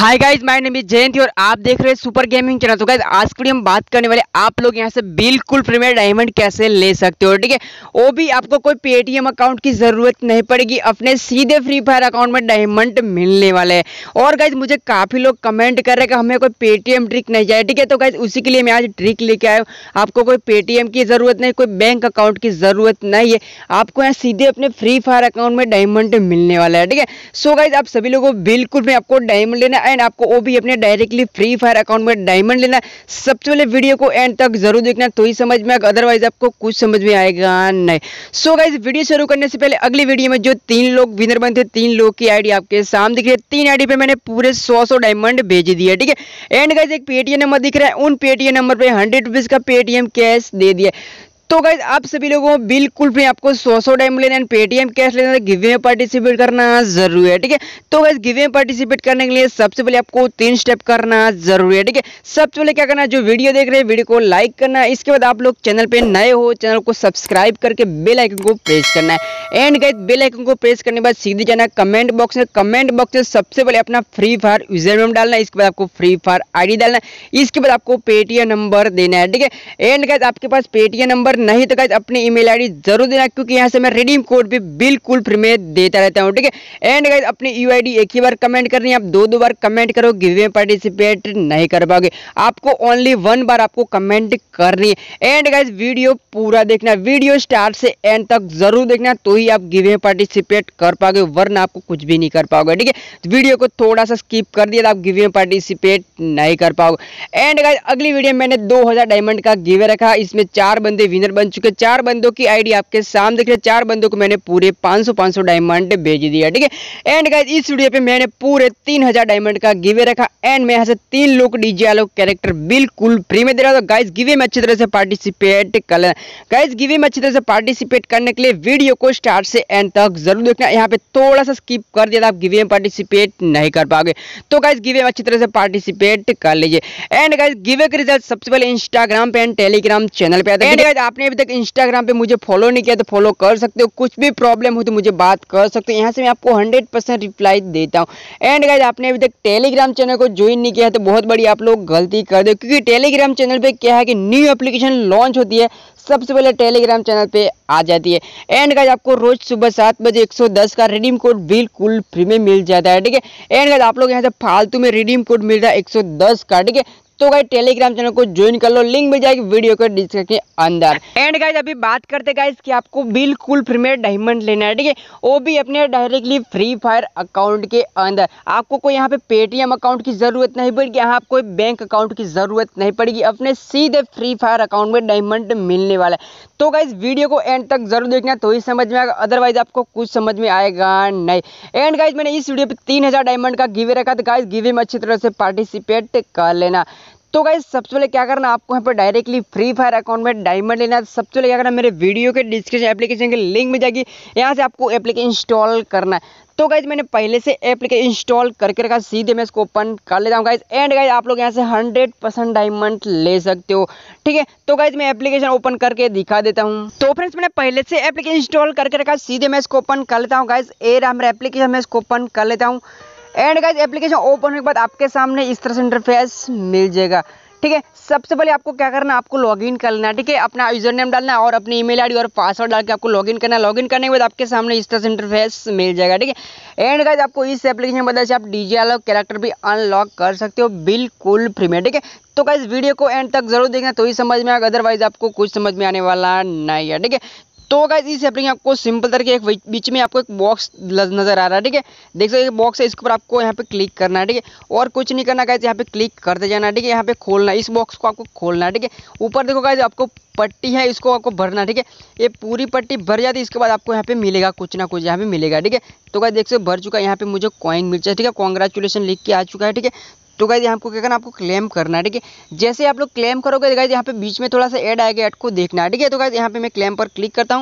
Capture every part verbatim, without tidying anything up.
Hi guys, my name is Jayanti और आप देख रहे हैं सुपर गेमिंग चैनल। तो गाइज आज की वीडियो हम बात करने वाले आप लोग यहां से बिल्कुल फ्री में डायमंड कैसे ले सकते हो। ठीक है, वो भी आपको कोई पेटीएम अकाउंट की जरूरत नहीं पड़ेगी, अपने सीधे फ्री फायर अकाउंट में डायमंड मिलने वाले हैं। और गाइज मुझे काफी लोग कमेंट कर रहे हैं कि हमें कोई पेटीएम ट्रिक नहीं चाहिए। ठीक है, तो गाइज उसी के लिए मैं आज ट्रिक लेके आया हूँ। आपको कोई पेटीएम की जरूरत नहीं, कोई बैंक अकाउंट की जरूरत नहीं है, आपको यहाँ सीधे अपने फ्री फायर अकाउंट में डायमंड मिलने वाला है। ठीक है, सो गाइज आप सभी लोगों को बिल्कुल में आपको डायमंड लेना एंड आपको वो भी अपने डायरेक्टली फ्री फायर अकाउंट में डायमंड लेना। सबसे पहले वीडियो को एंड तक जरूर देखना, तो ही समझ में आएगा, अदरवाइज आपको कुछ समझ में आएगा नहीं। सो गाइस वीडियो शुरू करने से पहले अगली वीडियो में जो तीन लोग विनर बनते, तीन लोग की आईडी आपके सामने दिख रही है। तीन आईडी पे मैंने पूरे सौ सौ डायमंड भेज दिया। ठीक है, एंड गाइस एक पेटीएम नंबर दिख रहा है, उन पेटीएम नंबर पे हंड्रेड रुपीज का पेटीएम कैश दे दिया। तो गाइज आप सभी लोगों को बिल्कुल भी आपको सौ सौ डायमंड लेना है, पेटीएम कैश लेना है, गिव में पार्टिसिपेट करना जरूरी है। ठीक है, तो गाइज गिव में पार्टिसिपेट करने के लिए सबसे पहले आपको तीन स्टेप करना जरूरी है। ठीक है, सबसे पहले क्या करना है, जो वीडियो देख रहे हैं वीडियो को लाइक करना है। इसके बाद आप लोग चैनल पे नए हो, चैनल को सब्सक्राइब करके बेल आइकन को प्रेस करना है। एंड गाइज बेल आइकन को प्रेस करने के बाद सीधे जाना कमेंट बॉक्स में, कमेंट बॉक्स में सबसे पहले अपना फ्री फायर यूजर नेम डालना है। इसके बाद आपको फ्री फायर आईडी डालना है। इसके बाद आपको पेटीएम नंबर देना है। ठीक है, एंड गाइज आपके पास पेटीएम नंबर नहीं तो गाइज अपनी ईमेल आईडी जरूर देना, क्योंकि यहाँ से मैं रिडीम कोड भी बिल्कुल फ्री में देता रहता हूँ। ठीक है, एंड गाइज अपनी यूआईडी एक ही बार कमेंट करनी है, आप दो दो बार कमेंट करो, गिव में पार्टिसिपेट नहीं कर पाओगे। आपको ओनली वन बार आपको कमेंट करनी है। एंड गाइज वीडियो पूरा देखना, वीडियो स्टार्ट से एंड तक जरूर देखना, तो ही आप गिव में पार्टिसिपेट कर पाओगे, वरना आपको कुछ भी नहीं कर पाओगे। ठीक है, वीडियो को थोड़ा सा स्किप कर दिया तो आप गिव में पार्टिसिपेट नहीं कर पाओगे। एंड गाइज अगली वीडियो में मैंने दो हजार डायमंड का गिव रखा, इसमें चार बंदे विनर बन चुके। चार बंदों की आईडी आपके सामने दिख रही है, चार बंदों को मैंने पूरे पाँच सौ पाँच सौ डायमंड भेज दिया। ठीक है, एंड गाइस इस वीडियो पे मैंने पूरे तीन हजार डायमंड का गिवे रखा एंड मैं यहाँ से तीन लोग डीजे आलोक कैरेक्टर बिल्कुल फ्री में दे रहा हूँ। तो गाइस गिवे में अच्छी तरह से पार्टिसिपेट कर लेना। गाइस गिवे में अच्छी तरह से पार्टिसिपेट करने के लिए वीडियो को स्टार्ट से एंड तक जरूर देखना। यहाँ पे थोड़ा सा स्किप कर दिया तो आप गिवे में पार्टिसिपेट नहीं कर पाओगे। तो गाइस गिवे में अच्छी तरह से पार्टिसिपेट कर लीजिए। एंड गाइस गिवे के रिजल्ट सबसे पहले इंस्टाग्राम पे एंड टेलीग्राम चैनल पे आते हैं। आपने अभी तक इंस्टाग्राम पे मुझे फॉलो नहीं किया तो फॉलो कर सकते हो, कुछ भी प्रॉब्लम हो तो मुझे बात कर सकते हो, यहाँ से मैं आपको हंड्रेड परसेंट रिप्लाई देता हूँ। एंड गाइस आपने अभी तक टेलीग्राम चैनल को ज्वाइन नहीं किया है तो बहुत बड़ी आप लोग गलती कर दो, क्योंकि टेलीग्राम चैनल पे क्या है कि न्यू एप्लीकेशन लॉन्च होती है, सबसे पहले टेलीग्राम चैनल पे आ जाती है। एंड गाइस आपको रोज सुबह सात बजे एक सौ दस का रिडीम कोड बिल्कुल फ्री में मिल जाता है। ठीक है, एंड गाइस आप लोग यहाँ से फालतू में रिडीम कोड मिल रहा है एक सौ दस का। ठीक है, तो गाइस टेलीग्राम चैनल को ज्वाइन कर लो, लिंक मिल जाएगी वीडियो के डिस्क्रिप्शन के अंदर। एंड गाइस अभी बात करते गाइस कि आपको बिल्कुल फ्री में डायमंड लेना है। ठीक है, वो भी अपने डायरेक्टली फ्री फायर अकाउंट के अंदर। आपको कोई यहाँ पे पेटीएम अकाउंट की जरूरत नहीं पड़ेगी, यहाँ कोई बैंक अकाउंट की जरूरत नहीं पड़ेगी, अपने सीधे फ्री फायर अकाउंट में डायमंड मिलने वाला है। तो गाइस वीडियो को एंड तक जरूर देखना, तो ही समझ में आएगा, अदरवाइज आपको कुछ समझ में आएगा नहीं। एंड गाइस मैंने इस वीडियो पे तीन हजार डायमंड का गिवे रखा, तो गाइस गिवे में अच्छी तरह से पार्टिसिपेट कर लेना। तो गाइस सबसे पहले क्या करना, आपको यहाँ पर डायरेक्टली फ्री फायर अकाउंट में डायमंड लेना है। सबसे पहले क्या करना, मेरे वीडियो के डिस्क्रिप्शन एप्लीकेशन की लिंक मिल जाएगी, यहाँ से आपको एप्लीकेशन इंस्टॉल करना है। तो गाइज मैंने पहले से एप्लीकेशन इंस्टॉल करके रखा, सीधे मैं इसको ओपन कर लेता हूँ गाइज। एंड गाइज आप लोग यहाँ से हंड्रेड परसेंट डायमंड ले सकते हो। ठीक है, तो गाइज मैं एप्लीकेशन ओपन करके दिखा देता हूँ। तो फ्रेंड्स मैंने पहले से एप्लीकेशन इंस्टॉल करके रखा, सीधे मैं इसको ओपन कर लेता हूँ गाइज। ए रहा मेरा एप्लीकेशन, मैं इसको ओपन कर लेता हूँ। एंड गाइज एप्लीकेशन ओपन होने के बाद आपके सामने इस तरह से इंटरफेस मिल जाएगा। ठीक है, सबसे पहले आपको क्या करना है, आपको लॉगिन कर लेना है। ठीक है, अपना यूजर नेम डालना है और अपनी ईमेल आईडी और पासवर्ड डाल के आपको लॉगिन करना है। लॉगिन करने के बाद आपके सामने इस तरह से इंटरफेस मिल जाएगा। ठीक है, एंड गाइस आपको इस एप्लीकेशन की मदद से आप डीजे आलोक कैरेक्टर भी अनलॉक कर सकते हो बिल्कुल फ्री में। ठीक है, तो गाइस वीडियो को एंड तक जरूर देखना, तो ही समझ में आएगा, अदरवाइज आपको कुछ समझ में आने वाला नहीं है। ठीक है, तो गाइस इस एप्लीकेशन आपको सिंपल तरीके एक बीच में आपको एक बॉक्स नजर आ रहा है। ठीक है, देख सकते हैं बॉक्स है, इसके ऊपर आपको यहाँ पे क्लिक करना है। ठीक है, और कुछ नहीं करना गाइस, यहाँ पे क्लिक करते जाना है। ठीक है, यहाँ पे खोलना है, इस बॉक्स को आपको खोलना है। ठीक है, ऊपर देखो गाइस आपको पट्टी है, इसको आपको भरना है। ठीक है, ये पूरी पट्टी भर जाती है, इसके बाद आपको यहाँ पे मिलेगा कुछ ना कुछ, यहाँ पे मिलेगा। ठीक है, तो गाइस देख सकते भर चुका है, यहाँ पे मुझे कॉइन मिल जाए। ठीक है, कॉन्ग्रेचुलेसन लिख के आ चुका है। ठीक है, तो गाइस यहाँ को क्या करना, आपको क्लेम करना है। ठीक है, जैसे आप लोग क्लेम करोगे गाइस यहाँ पे बीच में थोड़ा सा ऐड आएगा, ऐड को देखना है। ठीक है, तो गाइस यहाँ पे मैं क्लेम पर क्लिक करता हूँ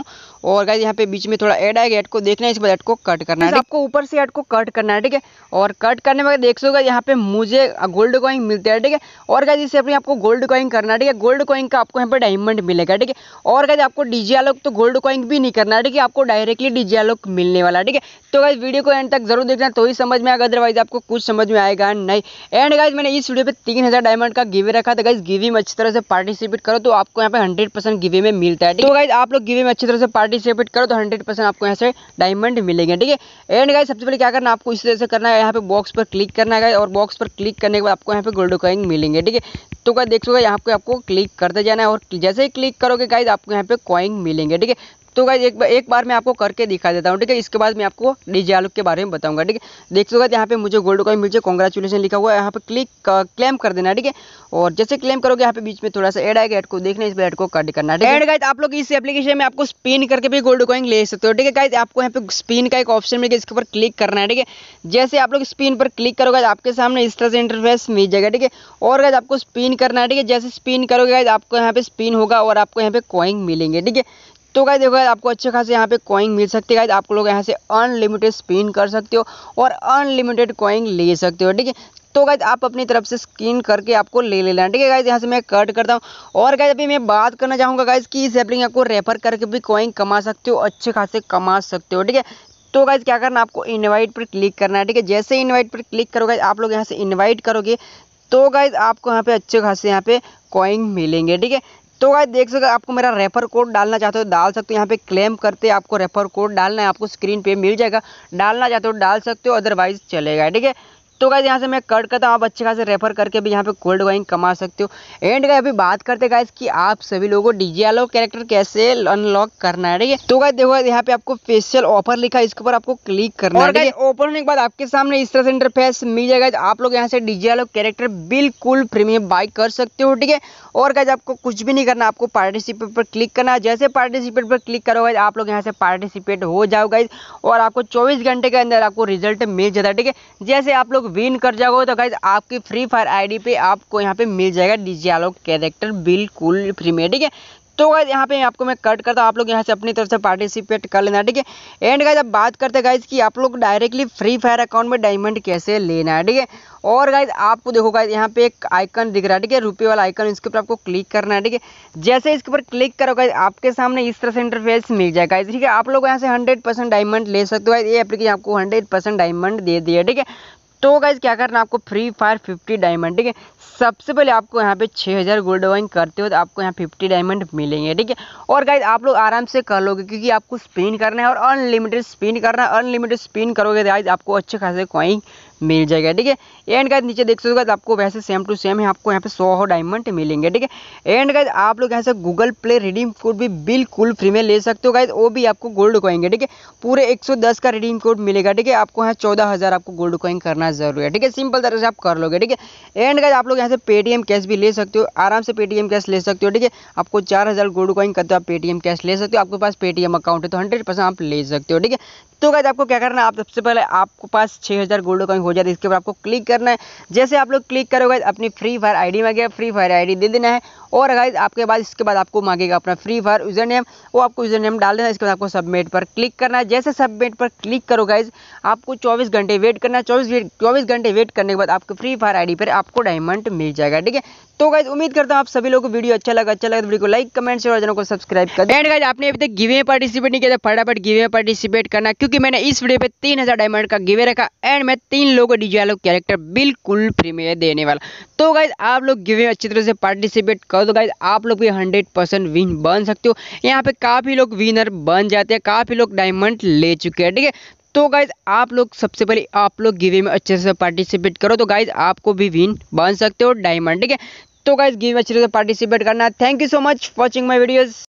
और गाइज यहाँ पे बीच में थोड़ा ऐड आएगा, ऐड को देखना है, इसके बाद ऐड को कट करना है। आपको ऊपर से ऐड को कट करना है, ठीक है। और कट करने में देख सकते यहाँ पे मुझे गोल्ड कॉइन मिलते हैं, ठीक है। और गाइज इसे अपने आपको गोल्ड कॉइन करना है, ठीक है। गोल्ड कॉइन का आपको यहाँ पे डायमंड मिलेगा, ठीक है। और गाइज आपको डीजे आलोक तो गोल्ड कॉइन भी नहीं करना है, ठीक है। आपको डायरेक्टली डीजे आलोक मिलने वाला है, ठीक है। तो गाइज वीडियो को एंड तक जरूर देखना, तो ही समझ में आएगा, अदरवाइज आपको कुछ समझ में आएगा नहीं। एंड गाइज मैंने इस वीडियो पे तीन हजार डायमंड का गिवे रखा था। गाइज गिवे में अच्छी तरह से पार्टिसिपेट करो तो आपको यहाँ पे हंड्रेड परसेंट गिवे में मिलता है, ठीक है। तो गाइज आप लोग गिवे में अच्छी तरह से पार्टिसिपेट करो तो हंड्रेड परसेंट आपको यहाँ से डायमंड मिलेंगे, ठीक है। एंड गाइज सबसे पहले क्या करना है, आपको इस तरह से करना है, यहाँ पे बॉक्स पर क्लिक करना है और बॉक्स पर क्लिक करने के बाद आपको यहाँ पे गोल्ड कॉइन मिलेंगे, ठीक है। तो गाइज देख सकते यहाँ पे आपको क्लिक करते जाना है और जैसे ही क्लिक करोगे गाइज आपको यहाँ पे कॉइन मिलेंगे, ठीक है। तो गाइज एक बार एक बार मैं आपको करके दिखा देता हूँ, ठीक है। इसके बाद मैं आपको डीजे आलोक के बारे में बताऊंगा, ठीक है। देख सकते यहाँ पे मुझे गोल्ड कॉइन मिल जाए, कॉन्ग्रेचुलेशन लिखा हुआ है, यहाँ पे क्लिक क्लेम कर देना, ठीक है। और जैसे क्लेम करोगे यहाँ पे बीच में थोड़ा सा ऐड आएगा, ऐड को देखना, इस ऐड को कट करना है। एंड गाइज आप लोग इस एप्लीकेशन में आपको स्पिन करके भी गोल्ड कॉइन ले सकते हो, ठीक है। गाइज आपको यहाँ पे स्पिन का एक ऑप्शन मिलेगा, इसके ऊपर क्लिक करना है, ठीक है। जैसे आप लोग स्पिन पर क्लिक करोगे आपके सामने इस तरह से इंटरफेस मिल जाएगा, ठीक है। और गाइज आपको स्पिन करना है, ठीक है। जैसे स्पिन करोगे गाइज आपको यहाँ पे स्पिन होगा और आपको यहाँ पे कॉइन मिलेंगे, ठीक है। तो गाइस देखो आपको अच्छे खासे यहाँ पे कॉइन मिल सकते हैं। गाइस आप लोग यहाँ से अनलिमिटेड स्पिन कर सकते हो और अनलिमिटेड कॉइन ले सकते हो, ठीक है। तो गाइस आप अपनी तरफ से स्पिन करके आपको ले लेना है, ठीक है। गाइस यहाँ से मैं कट करता हूँ और गाइस अभी मैं बात करना चाहूँगा गाइस कि इस एप्लीकेशन को रेफर करके भी कॉइन कमा सकते हो, अच्छे खासे कमा सकते हो, ठीक है। तो गाइस क्या करना, आपको इनवाइट पर क्लिक करना है, ठीक है। जैसे इनवाइट पर क्लिक करोगे आप लोग यहाँ से इन्वाइट करोगे तो गाइस आपको यहाँ पे अच्छे खासे यहाँ पे कॉइन मिलेंगे, ठीक है। तो गाइस देख सकते हो आपको मेरा रेफर कोड डालना चाहते हो डाल सकते हो, यहाँ पे क्लेम करते आपको रेफर कोड डालना है, आपको स्क्रीन पे मिल जाएगा, डालना चाहते हो डाल सकते हो, अदरवाइज चलेगा, ठीक है। तो गाइस यहाँ से मैं कट करता हूँ, आप अच्छे खासे रेफर करके भी यहाँ पे गोल्ड कॉइन कमा सकते हो। एंड गाइस अभी बात करते गाइस कि आप सभी लोगों को डीजे आलोक कैरेक्टर कैसे अनलॉक करना है, ठीक है। तो गाइस देखो यहाँ पे आपको फेशियल ऑफर लिखा है, इसके ऊपर आपको क्लिक करना है, ठीक है। ओपन होने के बाद आपके सामने इस तरह से इंटरफेस मिल जाएगा, आप लोग यहाँ से डीजे आलोक कैरेक्टर बिल्कुल प्रीमियम बाय कर सकते हो, ठीक है। और गाइस आपको कुछ भी नहीं करना, आपको पार्टिसिपेट पर क्लिक करना है। जैसे पार्टिसिपेट पर क्लिक करोगे आप लोग यहाँ से पार्टिसिपेट हो जाओ गाइस और आपको चौबीस घंटे के अंदर आपको रिजल्ट मिल जाता है, ठीक है। जैसे आप लोग विन कर जाओगे तो गाइस आपकी फ्री फायर आईडी पे आपको यहाँ पे मिल जाएगा डीजे आलोक कैरेक्टर बिल्कुल फ्री में, ठीक है। तो गाइस यहाँ पे आपको मैं कट करता हूँ, आप लोग यहाँ से अपनी तरफ से पार्टिसिपेट कर लेना, ठीक है। एंड गाइस अब बात करते हैं गाइस कि आप लोग डायरेक्टली फ्री फायर अकाउंट में डायमंड कैसे लेना है, ठीक है। और गाइस आपको देखो गाइस यहाँ पे एक आइकन दिख रहा है, ठीक है, रुपये वाला आइकन, इसके ऊपर आपको क्लिक करना है, ठीक है। जैसे इसके ऊपर क्लिक करो गाइस आपके सामने इस तरह से इंटरफेस मिल जाएगा, ठीक है। आप लोग यहाँ से हंड्रेड परसेंट डायमंड ले सकते हो, ये एप्लीकेशन आपको हंड्रेड परसेंट डायमंड दे दिया, ठीक है। तो गाइस क्या करना आपको फ्री फायर फिफ्टी डायमंड, ठीक है। सबसे पहले आपको यहाँ पे छः हज़ार गोल्ड कॉइन करते हो तो आपको यहाँ फिफ्टी डायमंड मिलेंगे, ठीक है। और गाइस आप लोग आराम से कर लोगे क्योंकि आपको स्पिन करना है और अनलिमिटेड स्पिन करना है, अनलिमिटेड स्पिन करोगे गाइस आपको अच्छे खासे कॉइन मिल जाएगा, ठीक है। एंड गाइस नीचे देख सकते हो आपको वैसे सेम टू सेम है, आपको यहाँ पे सौ डायमंड मिलेंगे, ठीक है। एंड गाइस आप लोग यहाँ से गूगल प्ले रिडीम कोड भी बिल्कुल फ्री में ले सकते हो गाइस, वो भी आपको गोल्ड कॉइन, ठीक है। पूरे एक सौ दस का रिडीम कोड मिलेगा, ठीक है। आपको यहाँ चौदह हज़ार आपको गोल्ड कॉइन करना जरूरी है, ठीक है। सिंपल तरह से आप कर लोगे, ठीक है। एंड गाइस आप लोग यहाँ से पेटीएम कैश भी ले सकते हो, आराम से पेटीएम कैश ले सकते हो, ठीक है। आपको चार हज़ार गोल्ड कॉइन करते हो आप पेटीएम कैश ले सकते हो, आपके पास पेटीएम अकाउंट है तो हंड्रेड परसेंट आप ले सकते हो, ठीक है। तो गाइस आपको क्या करना है, आप सबसे पहले आपको पास छः हज़ार गोल्ड कॉइन हो जाए इसके बाद आपको क्लिक करना है। जैसे आप लोग क्लिक करोगे अपनी फ्री फायर आईडी मांगेगा, फ्री फायर आईडी दे देना है। और गाइस आपके बाद इसके बाद आपको मांगेगा अपना फ्री फायर यूजर नेम, वो आपको यूजर नेम डाल देना। इसके बाद आपको सबमिट पर क्लिक करना है। जैसे सबमिट पर क्लिक करो गाइस आपको चौबीस घंटे वेट करना है, चौबीस चौबीस घंटे वेट करने के बाद आपको फ्री फायर आईडी पर आपको डायमंड मिल जाएगा, ठीक है। तो गाइस उम्मीद करता हूँ आप सभी लोगों को वीडियो अच्छा लगा, अच्छा लगा तो वीडियो को लाइक कमेंट शेयर और चैनल को सब्सक्राइब कर दें। एंड गाइस आपने अभी तक गिवे में पार्टिसिपेट नहीं किया तो फटाफट गिवे में पार्टिसिपेट करना, क्योंकि मैंने इस वीडियो पे तीन हजार डायमंड का गिवे रखा एंड मैं तीन लोगों को डीजे आलोक कैरेक्टर बिल्कुल फ्री में देने वाला। तो गाइस आप लोग गिवे में अच्छी तरह से पार्टिसिपेट करो तो गाइस आप लोग भी हंड्रेड परसेंट विन बन सकते हो। यहाँ पे काफी लोग विनर बन जाते हैं, काफी लोग डायमंड ले चुके हैं, ठीक है। तो गाइज आप लोग सबसे पहले आप लोग गिवे में अच्छे से पार्टिसिपेट करो तो गाइज आपको भी विन बन सकते हो डायमंड, ठीक है। तो गाइज गिवे में अच्छे से पार्टिसिपेट करना। Thank you so much watching my videos.